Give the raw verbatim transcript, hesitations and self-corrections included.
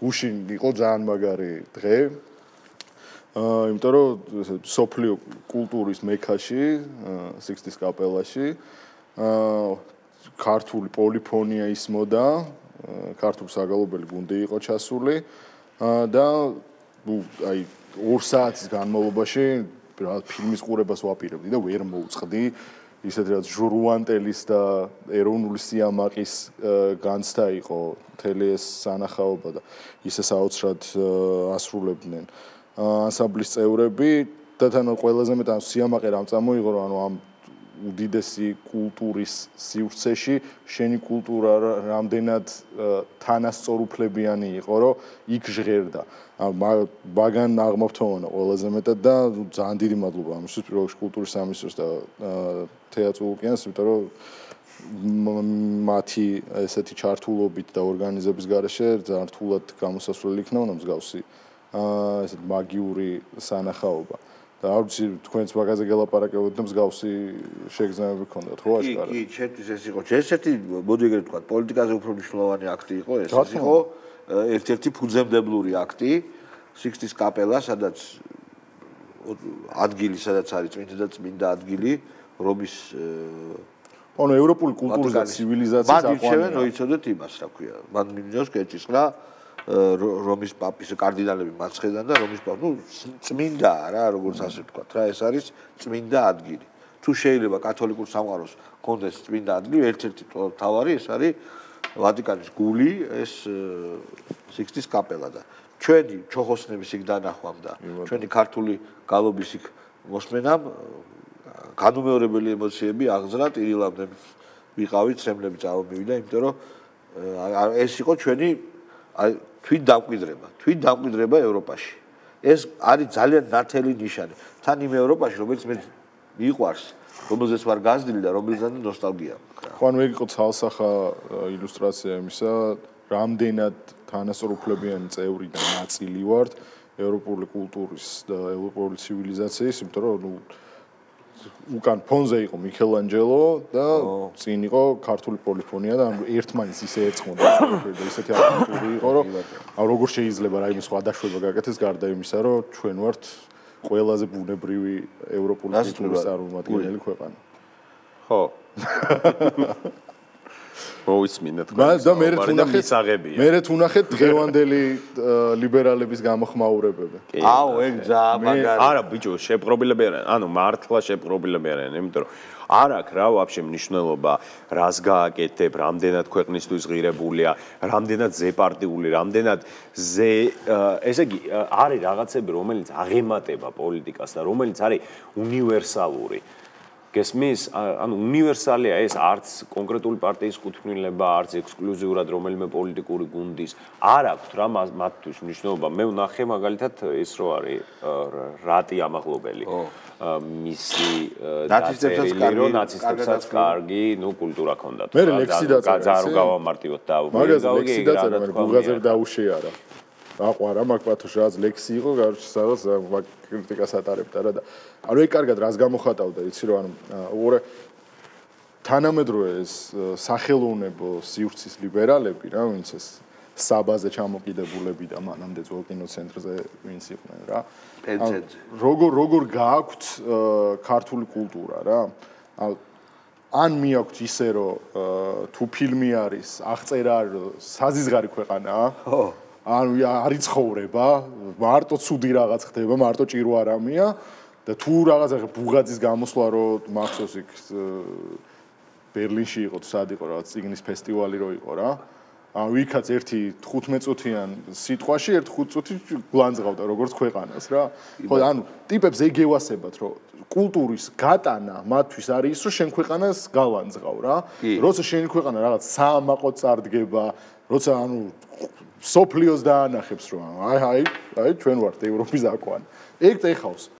გუშინ იყო ძალიან მაგარი დღე. აა იმიტომ რომ სოფლიო კულტურის მექაში, სიქსტეს კაპელაში აა ქართული პოლიფონია ისმოდა, ქართული საგალობელი გუნდი იყო ჩასული და აი ორ საათის განმავლობაში ფილმის ყურებას ვაპირებდი და ვერ მოვწყდი. ისეთ რაც ჟურვანტელის და ეროვნული სიამაყის განცდა იყო მთელი ეს სანახაობა და ისე საოცრად ასრულებდნენ ანსამბლის წევრები და თან ყველაზე მეტად სიამაყე რამ წამოიღო რომ ანუ ამ უდიდესი კულტურის სივრცეში შენი კულტურა რამდენად თანასწორუფლებიანი იყო რომ იქ ჟღერდა ბაგან აღმავთოვანა ყველაზე მეტად და ძალიან დიდი მადლობა ამისთვის პირველ რიგში კულტურის სამინისტროს და თეატრ ოკეანეს იმიტომ რომ მათი ესეთი ჩართულობით და ორგანიზების გარეშე ძალიან რთულად გამოსასვლელი იქნა უნდა მსგავსი ესეთ მაგიური სანახაობა და არ ვიცი თქვენც მაგაზე გელაპარაკებოდეთ და მსგავსი შეგრძნებები გქონდათ ხო აშკარად? კი, ჩემთვის ეს იყო ესეთი მოდი ეგრეთ ვთქვათ პოლიტიკაზე უფრო მნიშვნელოვანი აქტი იყო ეს ეს იყო ერთ-ერთი ფუძემდებლური აქტი სიქსტეს კაპელა სადაც ადგილი სადაც არის წმინდა და წმინდა ადგილი რომის ანუ ევროპული კულტურის და ცივილიზაციის აყვანია. მან ირჩევენ რომ იცოდეთ იმას რა ქვია. მან მინდოს კეჭისყრა რომის პაპის კარდინალები მარცხედან და რომის პაპი, ну, წმინდაა რა, როგორც ასე ვთქვათ რა, ეს არის წმინდა ადგილი. თუ შეიძლება კათოლიკურ სამყაროს კონდეს წმინდა ადგილი, ერთ-ერთი თავარი ეს არის ვატიკანის გული, ეს სიქსტეს კაპელა და ჩვენი ჩოხოსნების იქ დანახვამ და ჩვენი ქართული გალობის იქ მოსმენამ განუმეორებელი ემოციები აღზრდა ტირილამდე ვიყავით, სემლები წავმივიდა, იმიტომ რომ ეს იყო ჩვენი აი თვით დამკვიდრება, თვით დამკვიდრება ევროპაში. ეს არის ძალიან ნათელი ნიშანი. თან იმ ევროპაში, რომელიც მე მიყვარს, რომელზეც ვარ გაზრდილი და რომელზეც ნოსტალგია მაქვს. ხო, ანუ ეგ იყო ცალსახა ილუსტრაცია იმისა, რამდენად თანასწორუფლებიანი წევრი და ნაწილი ვართ ევროპული კულტურის და ევროპული ცივილიზაციის, იმიტომ რომ ნუ უკან ფონზე იყო მიქელანჯელო და წინ იყო ქართული პოლიფონია და ერთმანეთს ისე ერწყმოდა და ისეთი არტისტული იყო რომ აი როგორ შეიძლება რა იმის სხვა დაშვება გაკეთდეს გარდა იმისა რომ ჩვენ ვართ ყველაზე ბუნებრივი ევროპული კულტურის წარმომადგენელი ქვეყანა. ხო. მოისმინეთ და მე თუნახეთ მე თუნახეთ დღევანდელი ლიბერალების გამოხმაურებები. აუ ეგ ძალიან მაგარი. არა ბიჭო, შეპყრობილები არიან. ანუ მართლა შეპყრობილები არიან, იმიტომ რომ არ აქვს რა ვაფშე მნიშვნელობა, რას გააკეთებ, რამდენად ქვეყნისთვის ღირებულია, რამდენად ზეპარტიული, რამდენად ზე ესე იგი არის რაღაცები, რომელიც აღემატება პოლიტიკას და რომელიც არის უნივერსალური. გესმის, ანუ უნივერსალია ეს არც კონკრეტული პარტიის კუთვნილება, არც ექსკლუზიურად რომელიმე პოლიტიკური გუნდის. არ აქვს რა მათთვის მნიშვნელობა. მე ვნახე მაგალითად ეს რო არის რატი ამაღლობელი. მისი ნაცისტებსაც რომ ნაცისტებსაც კარგი, ნუ კულტურა ქონდათ. მე ლექსი დაწერა. ძალიან რო გავამარტივოთ და მაგაზე ლექსი დაწერა, მე გუგაზერ დაუშეარა. აყვარა მაგ პათოში რაც ლექსი იყო, გარჩ სადაც მაგ კრიტიკას ატარებდა რა და ანუ ეგ კარგად რას გამოხატავდა, იცი რომ ანუ უყურე თანამედროვე ეს სახელოვნებო სივრცის ლიბერალები რა, ვინც ეს საბაზე ჩამოკიდებულები და მანამდე ძველ კინოცენტრზე ვინც იყვნენ რა. პენცენზე. როგორ როგორ გააქვთ ქართული კულტურა რა. ან მიაქვთ ისე რომ თუ ფილმი არის, აღწერა საზიზღარი ქვეყანაა. ხო. ანუ არ იცხოვრება, მარტო ცუდი რაღაც ხდება, მარტო ჭირო არამია და თუ რაღაც ახლა ბუღაძის გამოსვლა რომ მახსოვს იქ ბერლინში იყო თუ სად იყო რაღაც წიგნის ფესტივალი რო იყო რა. ანუ იქაც ერთი თხუთმეტ წუთიან სიტყვაში ერთ ხუთ წუთი გლანძღავდა როგორც ქვეყანას რა. ხო ანუ ტიპებს ეგ ევასებათ რომ კულტურის გატანა მათთვის არის ის რომ შენ ქვეყანას გალანძღავ რა. როცა შენი ქვეყანა რაღაც საამაყოდ წარდგება, როცა ანუ სოფლიოს დაანახებს რომ აი აი აი ჩვენ ვართ ევროპის აკვანი. ეგ წეხავს.